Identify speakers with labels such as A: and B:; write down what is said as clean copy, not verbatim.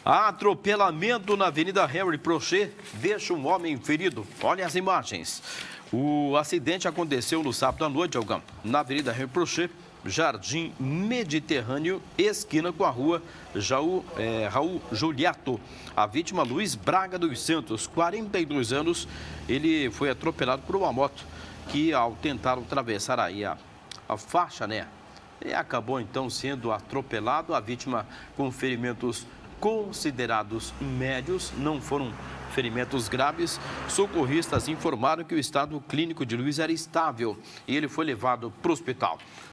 A: Atropelamento na Avenida Henry Prochet deixa um homem ferido. Olha as imagens. O acidente aconteceu no sábado à noite, Algão, na Avenida Henry Prochet, Jardim Mediterrâneo, esquina com a rua Raul Juliato. A vítima, Luiz Braga dos Santos, 42 anos, ele foi atropelado por uma moto que, ao tentar atravessar aí a faixa, né, e acabou então sendo atropelado. A vítima com ferimentos considerados médios, não foram ferimentos graves. Socorristas informaram que o estado clínico de Luiz era estável e ele foi levado para o hospital.